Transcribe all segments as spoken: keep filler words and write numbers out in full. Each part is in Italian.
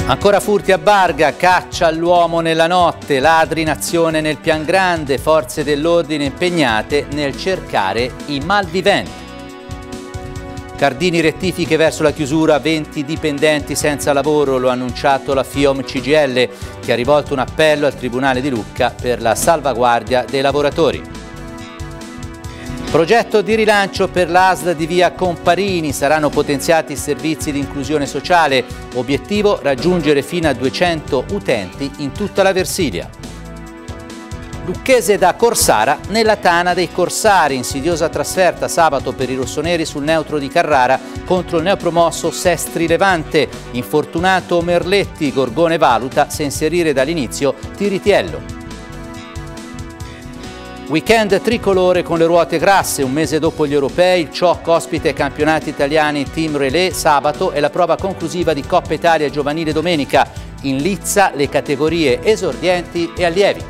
Ancora furti a Barga, caccia all'uomo nella notte, ladri in azione nel Piangrande, forze dell'ordine impegnate nel cercare i malviventi. Cardini rettifiche verso la chiusura, venti dipendenti senza lavoro, lo ha annunciato la FIOM C G I L che ha rivolto un appello al Tribunale di Lucca per la salvaguardia dei lavoratori. Progetto di rilancio per l'A S L di via Comparini, saranno potenziati i servizi di inclusione sociale, obiettivo raggiungere fino a duecento utenti in tutta la Versilia. Lucchese da Corsara nella tana dei corsari, insidiosa trasferta sabato per i rossoneri sul neutro di Carrara contro il neopromosso Sestri Levante, infortunato Merletti, Gorgone valuta se inserire dall'inizio Tiritiello. Weekend tricolore con le ruote grasse, un mese dopo gli europei, il C O C ospite ai campionati italiani Team Relais sabato e la prova conclusiva di Coppa Italia giovanile domenica, in lizza le categorie esordienti e allievi.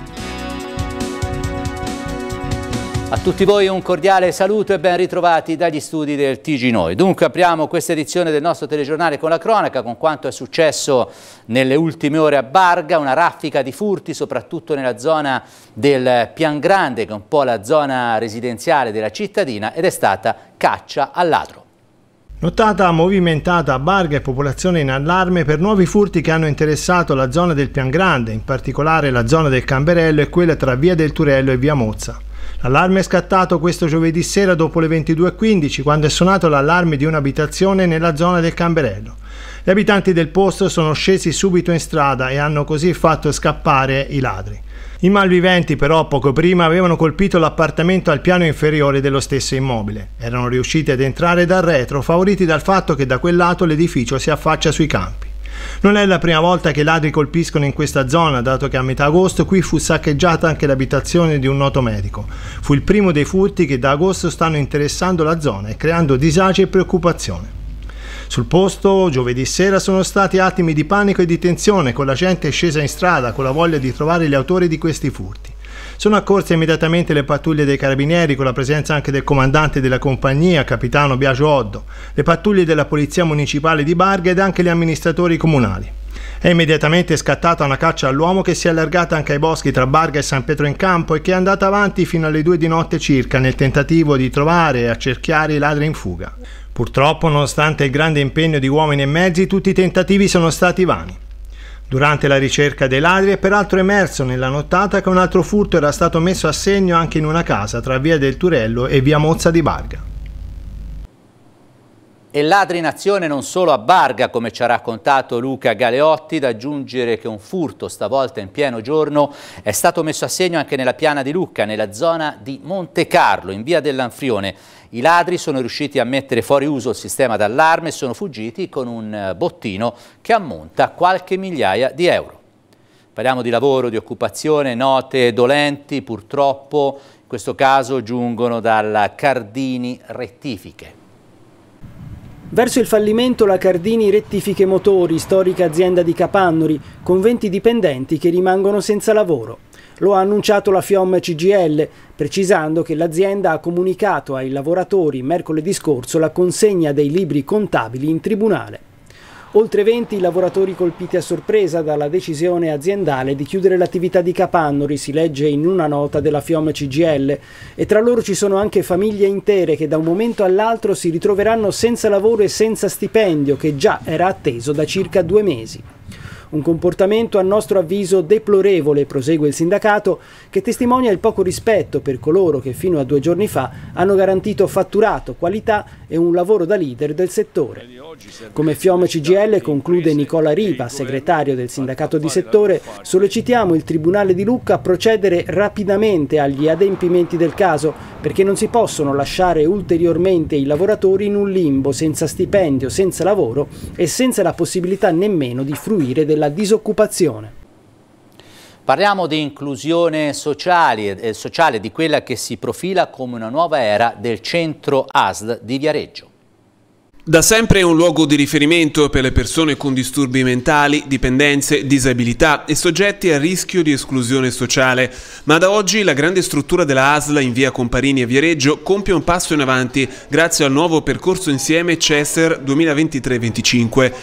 A tutti voi un cordiale saluto e ben ritrovati dagli studi del T G Noi. Dunque apriamo questa edizione del nostro telegiornale con la cronaca, con quanto è successo nelle ultime ore a Barga, una raffica di furti soprattutto nella zona del Piangrande, che è un po' la zona residenziale della cittadina, ed è stata caccia al ladro. Nottata movimentata a Barga e popolazione in allarme per nuovi furti che hanno interessato la zona del Piangrande, in particolare la zona del Camberello e quella tra via del Turello e via Mozza. L'allarme è scattato questo giovedì sera dopo le ventidue e quindici, quando è suonato l'allarme di un'abitazione nella zona del Camberello. Gli abitanti del posto sono scesi subito in strada e hanno così fatto scappare i ladri. I malviventi però poco prima avevano colpito l'appartamento al piano inferiore dello stesso immobile. Erano riusciti ad entrare dal retro, favoriti dal fatto che da quel lato l'edificio si affaccia sui campi. Non è la prima volta che i ladri colpiscono in questa zona, dato che a metà agosto qui fu saccheggiata anche l'abitazione di un noto medico. Fu il primo dei furti che da agosto stanno interessando la zona e creando disagi e preoccupazione. Sul posto giovedì sera sono stati attimi di panico e di tensione, con la gente scesa in strada con la voglia di trovare gli autori di questi furti. Sono accorse immediatamente le pattuglie dei carabinieri, con la presenza anche del comandante della compagnia, capitano Biagio Oddo, le pattuglie della polizia municipale di Barga ed anche gli amministratori comunali. È immediatamente scattata una caccia all'uomo che si è allargata anche ai boschi tra Barga e San Pietro in Campo e che è andata avanti fino alle due di notte circa nel tentativo di trovare e accerchiare i ladri in fuga. Purtroppo, nonostante il grande impegno di uomini e mezzi, tutti i tentativi sono stati vani. Durante la ricerca dei ladri è peraltro emerso nella nottata che un altro furto era stato messo a segno anche in una casa tra via del Turello e via Mozza di Barga. E ladri in azione non solo a Barga, come ci ha raccontato Luca Galeotti, da aggiungere che un furto, stavolta in pieno giorno, è stato messo a segno anche nella piana di Lucca, nella zona di Monte Carlo, in via dell'Anfrione. I ladri sono riusciti a mettere fuori uso il sistema d'allarme e sono fuggiti con un bottino che ammonta a qualche migliaia di euro. Parliamo di lavoro, di occupazione, note dolenti, purtroppo in questo caso giungono dalla Cardini Rettifiche. Verso il fallimento la Cardini Rettifiche Motori, storica azienda di Capannori, con venti dipendenti che rimangono senza lavoro. Lo ha annunciato la FIOM C G I L, precisando che l'azienda ha comunicato ai lavoratori mercoledì scorso la consegna dei libri contabili in tribunale. Oltre venti lavoratori colpiti a sorpresa dalla decisione aziendale di chiudere l'attività di Capannori, si legge in una nota della FIOM C G I L, e tra loro ci sono anche famiglie intere che da un momento all'altro si ritroveranno senza lavoro e senza stipendio, che già era atteso da circa due mesi. Un comportamento a nostro avviso deplorevole, prosegue il sindacato, che testimonia il poco rispetto per coloro che fino a due giorni fa hanno garantito fatturato, qualità e un lavoro da leader del settore. Come FIOM C G I L conclude Nicola Riva, segretario del sindacato di settore, sollecitiamo il Tribunale di Lucca a procedere rapidamente agli adempimenti del caso, perché non si possono lasciare ulteriormente i lavoratori in un limbo, senza stipendio, senza lavoro e senza la possibilità nemmeno di fruire della disoccupazione. Parliamo di inclusione sociale, eh, sociale, di quella che si profila come una nuova era del centro A S L di Viareggio. Da sempre è un luogo di riferimento per le persone con disturbi mentali, dipendenze, disabilità e soggetti a rischio di esclusione sociale, ma da oggi la grande struttura della A S L in via Comparini a Viareggio compie un passo in avanti grazie al nuovo percorso insieme C E S E R duemilaventitré venticinque.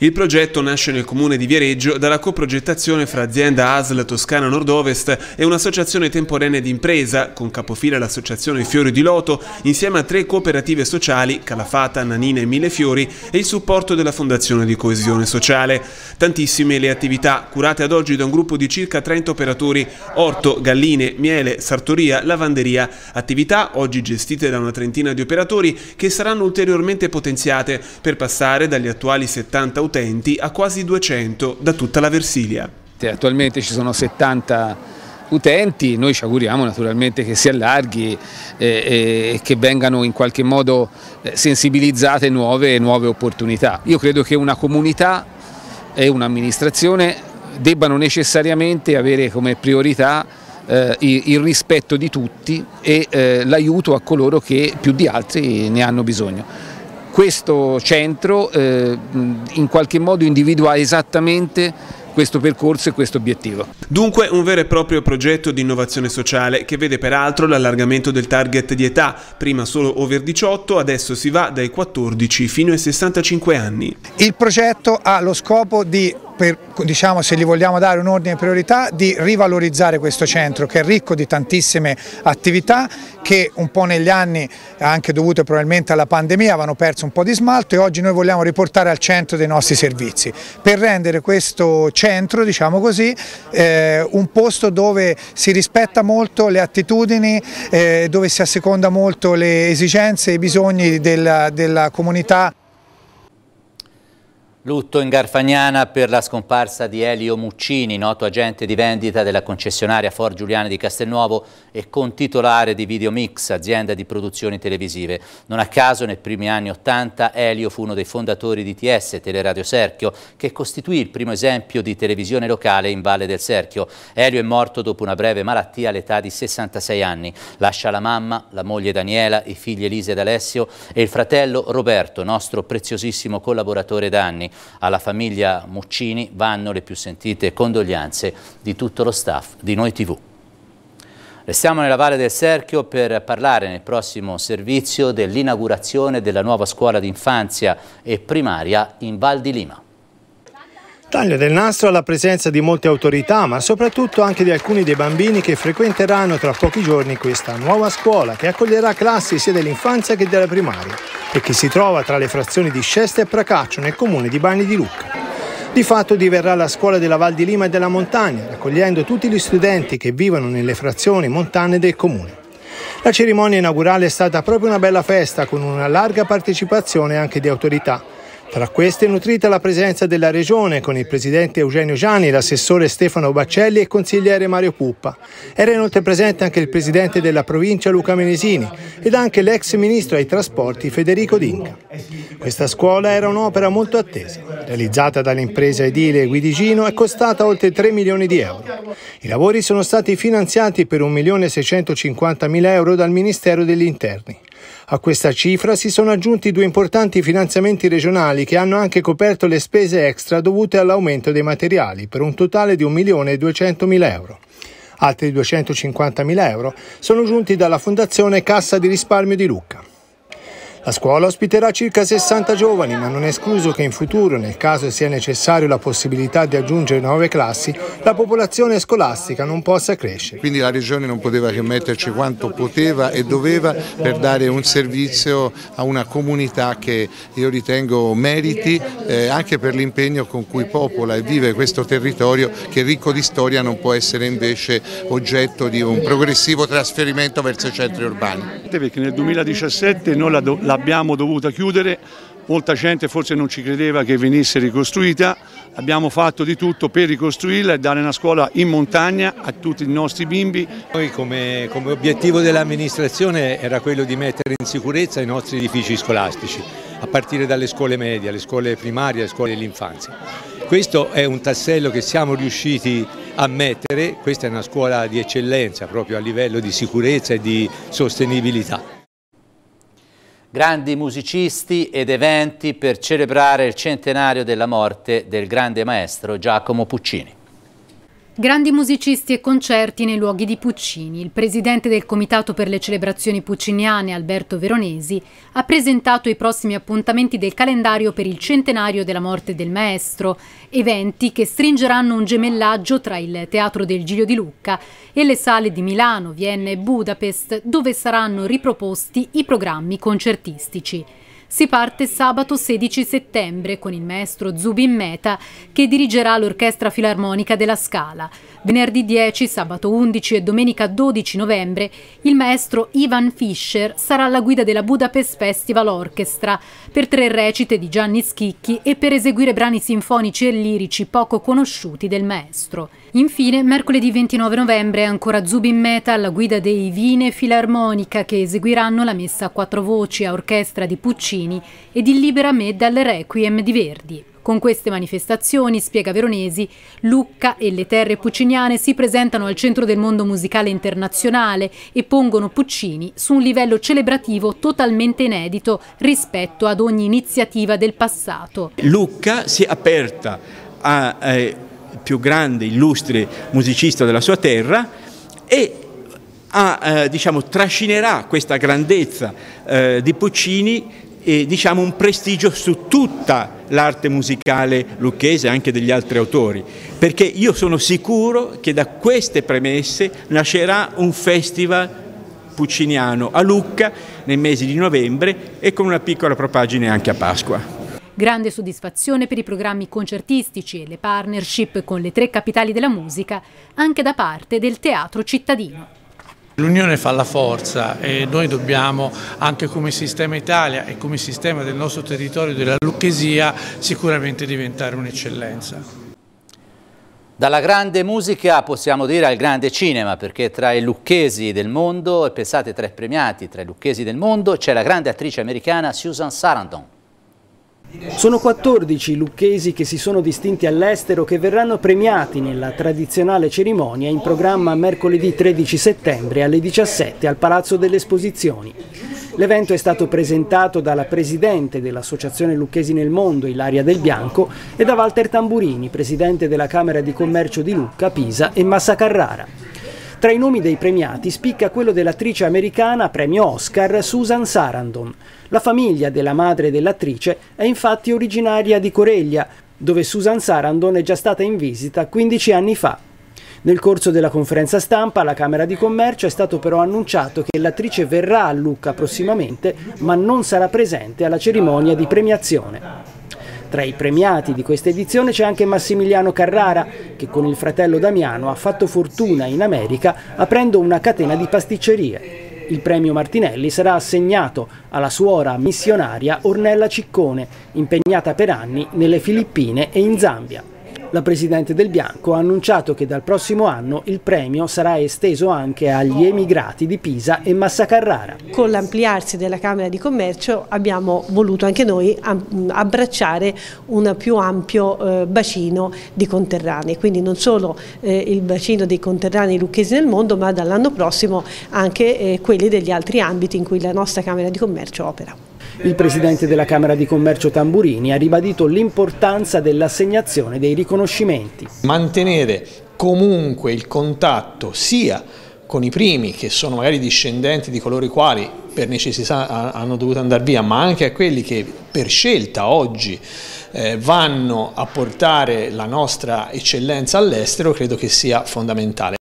Il progetto nasce nel comune di Viareggio dalla coprogettazione fra azienda A S L Toscana Nord-Ovest e un'associazione temporanea di impresa, con capofila l'associazione Fiori di Loto, insieme a tre cooperative sociali, Calafata, Nanina e Millefiori, e il supporto della Fondazione di Coesione Sociale. Tantissime le attività, curate ad oggi da un gruppo di circa trenta operatori: orto, galline, miele, sartoria, lavanderia. Attività oggi gestite da una trentina di operatori che saranno ulteriormente potenziate per passare dagli attuali settanta utenti a quasi duecento da tutta la Versilia. Attualmente ci sono settanta utenti, noi ci auguriamo naturalmente che si allarghi e che vengano in qualche modo sensibilizzate nuove, nuove opportunità. Io credo che una comunità e un'amministrazione debbano necessariamente avere come priorità eh, il rispetto di tutti e eh, l'aiuto a coloro che più di altri ne hanno bisogno. Questo centro eh, in qualche modo individua esattamente questo percorso e questo obiettivo. Dunque un vero e proprio progetto di innovazione sociale che vede peraltro l'allargamento del target di età, prima solo over diciotto, adesso si va dai quattordici fino ai sessantacinque anni. Il progetto ha lo scopo di, per, diciamo, se gli vogliamo dare un ordine di priorità, di rivalorizzare questo centro che è ricco di tantissime attività che un po' negli anni, anche dovute probabilmente alla pandemia, avevano perso un po' di smalto, e oggi noi vogliamo riportare al centro dei nostri servizi per rendere questo centro, diciamo così, eh, un posto dove si rispetta molto le attitudini, eh, dove si asseconda molto le esigenze e i bisogni della, della comunità. Lutto in Garfagnana per la scomparsa di Elio Muccini, noto agente di vendita della concessionaria Ford Giuliani di Castelnuovo e contitolare di Videomix, azienda di produzioni televisive. Non a caso nei primi anni Ottanta Elio fu uno dei fondatori di T S, Teleradio Serchio, che costituì il primo esempio di televisione locale in Valle del Serchio. Elio è morto dopo una breve malattia all'età di sessantasei anni. Lascia la mamma, la moglie Daniela, i figli Elisa ed Alessio e il fratello Roberto, nostro preziosissimo collaboratore da anni. Alla famiglia Muccini vanno le più sentite condoglianze di tutto lo staff di Noi tivù. Restiamo nella Valle del Serchio per parlare nel prossimo servizio dell'inaugurazione della nuova scuola d'infanzia e primaria in Val di Lima. Taglio del nastro alla presenza di molte autorità, ma soprattutto anche di alcuni dei bambini che frequenteranno tra pochi giorni questa nuova scuola che accoglierà classi sia dell'infanzia che della primaria e che si trova tra le frazioni di Scesta e Pracaccio nel comune di Bagni di Lucca. Di fatto diverrà la scuola della Val di Lima e della Montagna, raccogliendo tutti gli studenti che vivono nelle frazioni montane del comune. La cerimonia inaugurale è stata proprio una bella festa con una larga partecipazione anche di autorità. Tra queste nutrita la presenza della Regione con il presidente Eugenio Gianni, l'assessore Stefano Baccelli e il consigliere Mario Puppa. Era inoltre presente anche il presidente della provincia Luca Menesini ed anche l'ex ministro ai trasporti Federico D'Inca. Questa scuola era un'opera molto attesa. Realizzata dall'impresa edile Guidigino, è costata oltre tre milioni di euro. I lavori sono stati finanziati per un milione seicentocinquantamila euro dal Ministero degli Interni. A questa cifra si sono aggiunti due importanti finanziamenti regionali che hanno anche coperto le spese extra dovute all'aumento dei materiali, per un totale di un milione duecentomila euro. Altri duecentocinquantamila euro sono giunti dalla Fondazione Cassa di Risparmio di Lucca. La scuola ospiterà circa sessanta giovani, ma non è escluso che in futuro, nel caso sia necessario la possibilità di aggiungere nuove classi, la popolazione scolastica non possa crescere. Quindi la Regione non poteva che metterci quanto poteva e doveva per dare un servizio a una comunità che io ritengo meriti, eh, anche per l'impegno con cui popola e vive questo territorio che ricco di storia non può essere invece oggetto di un progressivo trasferimento verso i centri urbani. Perché nel duemiladiciassette noi la l'abbiamo dovuta chiudere, molta gente forse non ci credeva che venisse ricostruita, abbiamo fatto di tutto per ricostruirla e dare una scuola in montagna a tutti i nostri bimbi. Noi come, come obiettivo dell'amministrazione era quello di mettere in sicurezza i nostri edifici scolastici, a partire dalle scuole medie, alle scuole primarie, alle scuole dell'infanzia. Questo è un tassello che siamo riusciti a mettere, questa è una scuola di eccellenza proprio a livello di sicurezza e di sostenibilità. Grandi musicisti ed eventi per celebrare il centenario della morte del grande maestro Giacomo Puccini. Grandi musicisti e concerti nei luoghi di Puccini. Il presidente del Comitato per le celebrazioni pucciniane, Alberto Veronesi, ha presentato i prossimi appuntamenti del calendario per il centenario della morte del maestro, eventi che stringeranno un gemellaggio tra il Teatro del Giglio di Lucca e le sale di Milano, Vienna e Budapest, dove saranno riproposti i programmi concertistici. Si parte sabato sedici settembre con il maestro Zubin Mehta che dirigerà l'Orchestra Filarmonica della Scala. Venerdì dieci, sabato undici e domenica dodici novembre il maestro Ivan Fischer sarà alla guida della Budapest Festival Orchestra per tre recite di Gianni Schicchi e per eseguire brani sinfonici e lirici poco conosciuti del maestro. Infine, mercoledì ventinove novembre ancora Zubin Mehta alla guida dei Wiener Philharmonica che eseguiranno la messa a quattro voci a orchestra di Puccini ed il Libera me dal Requiem di Verdi. Con queste manifestazioni, spiega Veronesi, Lucca e le terre pucciniane si presentano al centro del mondo musicale internazionale e pongono Puccini su un livello celebrativo totalmente inedito rispetto ad ogni iniziativa del passato. Lucca si è aperta a eh, più grande, illustre musicista della sua terra e a, eh, diciamo, trascinerà questa grandezza eh, di Puccini e diciamo un prestigio su tutta l'arte musicale lucchese, anche degli altri autori, perché io sono sicuro che da queste premesse nascerà un festival pucciniano a Lucca nei mesi di novembre e con una piccola propagine anche a Pasqua. Grande soddisfazione per i programmi concertistici e le partnership con le tre capitali della musica, anche da parte del Teatro Cittadino. L'unione fa la forza e noi dobbiamo, anche come sistema Italia e come sistema del nostro territorio della lucchesia, sicuramente diventare un'eccellenza. Dalla grande musica possiamo dire al grande cinema, perché tra i lucchesi del mondo, e pensate tra i premiati, tra i lucchesi del mondo, c'è la grande attrice americana Susan Sarandon. Sono quattordici i lucchesi che si sono distinti all'estero che verranno premiati nella tradizionale cerimonia in programma mercoledì tredici settembre alle diciassette al Palazzo delle Esposizioni. L'evento è stato presentato dalla presidente dell'Associazione Lucchesi nel Mondo, Ilaria Del Bianco, e da Walter Tamburini, presidente della Camera di Commercio di Lucca, Pisa e Massa Carrara. Tra i nomi dei premiati spicca quello dell'attrice americana premio Oscar Susan Sarandon. La famiglia della madre dell'attrice è infatti originaria di Coreglia, dove Susan Sarandon è già stata in visita quindici anni fa. Nel corso della conferenza stampa alla Camera di Commercio è stato però annunciato che l'attrice verrà a Lucca prossimamente, ma non sarà presente alla cerimonia di premiazione. Tra i premiati di questa edizione c'è anche Massimiliano Carrara, che con il fratello Damiano ha fatto fortuna in America aprendo una catena di pasticcerie. Il premio Martinelli sarà assegnato alla suora missionaria Ornella Ciccone, impegnata per anni nelle Filippine e in Zambia. La presidente Del Bianco ha annunciato che dal prossimo anno il premio sarà esteso anche agli emigrati di Pisa e Massa Carrara. Con l'ampliarsi della Camera di Commercio abbiamo voluto anche noi abbracciare un più ampio eh, bacino di conterranei, quindi non solo eh, il bacino dei conterranei lucchesi nel mondo, ma dall'anno prossimo anche eh, quelli degli altri ambiti in cui la nostra Camera di Commercio opera. Il presidente della Camera di Commercio Tamburini ha ribadito l'importanza dell'assegnazione dei riconoscimenti. Mantenere comunque il contatto sia con i primi, che sono magari discendenti di coloro i quali per necessità hanno dovuto andare via, ma anche a quelli che per scelta oggi eh, vanno a portare la nostra eccellenza all'estero, credo che sia fondamentale.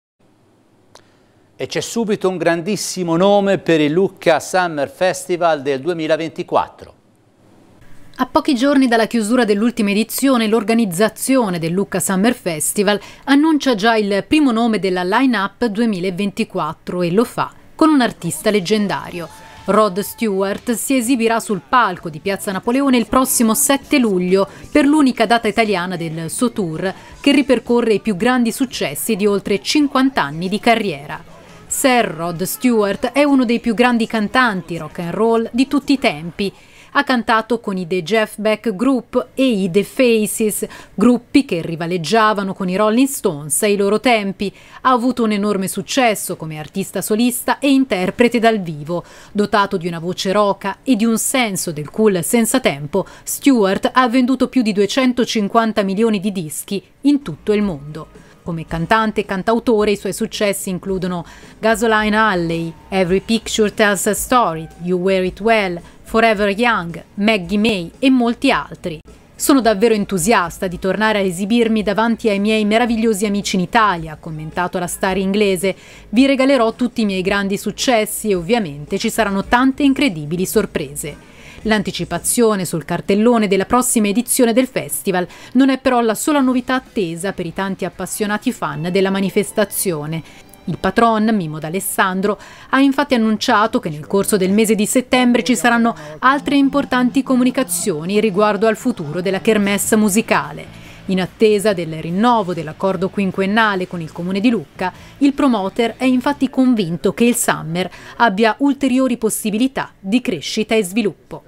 E c'è subito un grandissimo nome per il Lucca Summer Festival del duemilaventiquattro. A pochi giorni dalla chiusura dell'ultima edizione, l'organizzazione del Lucca Summer Festival annuncia già il primo nome della line-up duemilaventiquattro e lo fa con un artista leggendario. Rod Stewart si esibirà sul palco di Piazza Napoleone il prossimo sette luglio per l'unica data italiana del suo tour che ripercorre i più grandi successi di oltre cinquanta anni di carriera. Sir Rod Stewart è uno dei più grandi cantanti rock and roll di tutti i tempi. Ha cantato con i The Jeff Beck Group e i The Faces, gruppi che rivaleggiavano con i Rolling Stones ai loro tempi. Ha avuto un enorme successo come artista solista e interprete dal vivo. Dotato di una voce roca e di un senso del cool senza tempo, Stewart ha venduto più di duecentocinquanta milioni di dischi in tutto il mondo. Come cantante e cantautore i suoi successi includono Gasoline Alley, Every Picture Tells a Story, You Wear It Well, Forever Young, Maggie May e molti altri. Sono davvero entusiasta di tornare a esibirmi davanti ai miei meravigliosi amici in Italia, ha commentato la star inglese. Vi regalerò tutti i miei grandi successi e ovviamente ci saranno tante incredibili sorprese. L'anticipazione sul cartellone della prossima edizione del festival non è però la sola novità attesa per i tanti appassionati fan della manifestazione. Il patron, Mimmo D'Alessandro, ha infatti annunciato che nel corso del mese di settembre ci saranno altre importanti comunicazioni riguardo al futuro della kermesse musicale. In attesa del rinnovo dell'accordo quinquennale con il Comune di Lucca, il promoter è infatti convinto che il Summer abbia ulteriori possibilità di crescita e sviluppo.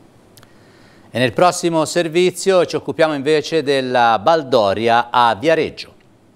E nel prossimo servizio ci occupiamo invece della baldoria a Viareggio.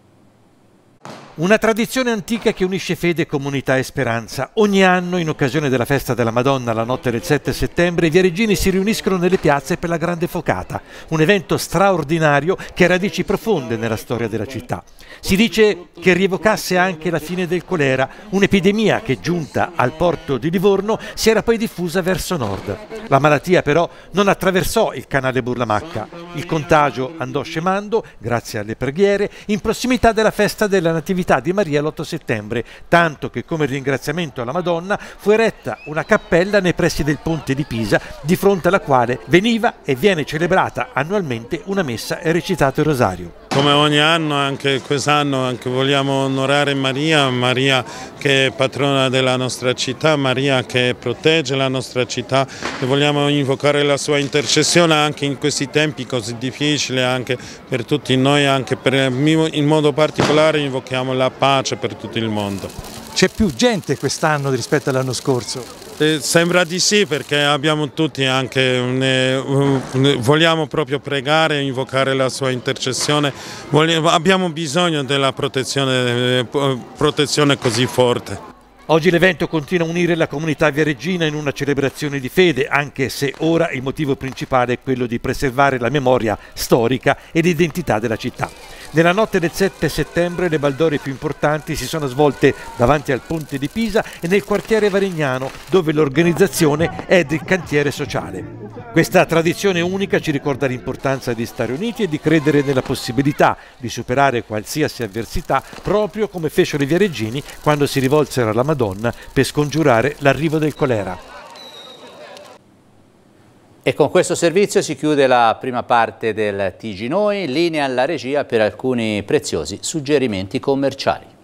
Una tradizione antica che unisce fede, comunità e speranza. Ogni anno, in occasione della festa della Madonna, la notte del sette settembre, i viareggini si riuniscono nelle piazze per la Grande Focata, un evento straordinario che ha radici profonde nella storia della città. Si dice che rievocasse anche la fine del colera, un'epidemia che, giunta al porto di Livorno, si era poi diffusa verso nord. La malattia però non attraversò il canale Burlamacca. Il contagio andò scemando, grazie alle preghiere, in prossimità della festa della Natività di Maria l'otto settembre, tanto che come ringraziamento alla Madonna fu eretta una cappella nei pressi del ponte di Pisa, di fronte alla quale veniva e viene celebrata annualmente una messa e recitato il rosario. Come ogni anno, anche quest'anno anche vogliamo onorare Maria, Maria che è patrona della nostra città, Maria che protegge la nostra città, e vogliamo invocare la sua intercessione anche in questi tempi così difficili, anche per tutti noi, anche per, in modo particolare invochiamo la pace per tutto il mondo. C'è più gente quest'anno rispetto all'anno scorso? Eh, sembra di sì, perché abbiamo tutti anche un, un, un, vogliamo proprio pregare e invocare la sua intercessione. Vogliamo, abbiamo bisogno della protezione, eh, protezione così forte. Oggi l'evento continua a unire la comunità viareggina in una celebrazione di fede, anche se ora il motivo principale è quello di preservare la memoria storica e l'identità della città. Nella notte del sette settembre le baldorie più importanti si sono svolte davanti al ponte di Pisa e nel quartiere Varignano, dove l'organizzazione è del cantiere sociale. Questa tradizione unica ci ricorda l'importanza di stare uniti e di credere nella possibilità di superare qualsiasi avversità, proprio come fecero i viareggini quando si rivolsero alla Madonna per scongiurare l'arrivo del colera. E con questo servizio si chiude la prima parte del T G Noi, linea alla regia per alcuni preziosi suggerimenti commerciali.